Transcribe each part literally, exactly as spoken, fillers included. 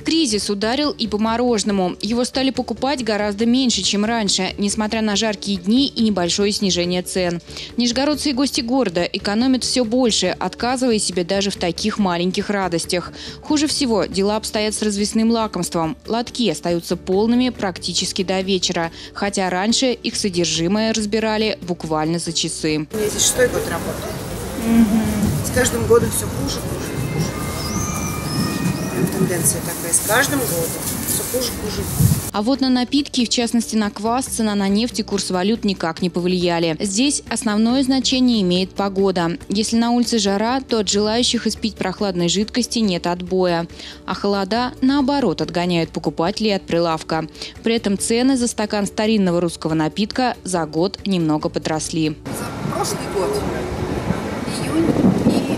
Кризис ударил и по мороженому. Его стали покупать гораздо меньше, чем раньше, несмотря на жаркие дни и небольшое снижение цен. Нижегородцы и гости города экономят все больше, отказывая себе даже в таких маленьких радостях. Хуже всего дела обстоят с развесным лакомством. Лотки остаются полными практически до вечера, хотя раньше их содержимое разбирали буквально за часы. Я здесь шестой год работаю. Угу. С каждым годом все хуже, хуже, хуже. Тенденция такая. С каждым годом все хуже, хуже. А вот на напитки, в частности на квас, цена на нефть и курс валют никак не повлияли. Здесь основное значение имеет погода. Если на улице жара, то от желающих испить прохладной жидкости нет отбоя. А холода, наоборот, отгоняют покупателей от прилавка. При этом цены за стакан старинного русского напитка за год немного подросли. За прошлый год, июнь и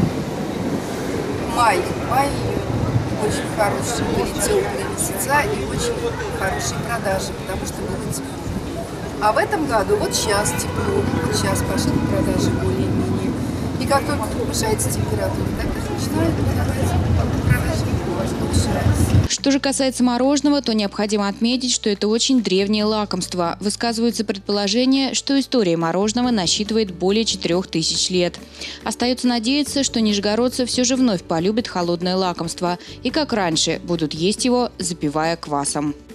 май, май очень хорошие были теплые месяца и очень хорошие продажи, потому что было тепло. А в этом году вот сейчас тепло, вот сейчас пошли продажи более-менее. И как только повышается температура, тогда начинают продажи улучшаться. Что же касается мороженого, то необходимо отметить, что это очень древнее лакомство. Высказываются предположения, что история мороженого насчитывает более четырёх тысяч лет. Остается надеяться, что нижегородцы все же вновь полюбят холодное лакомство и, как раньше, будут есть его, запивая квасом.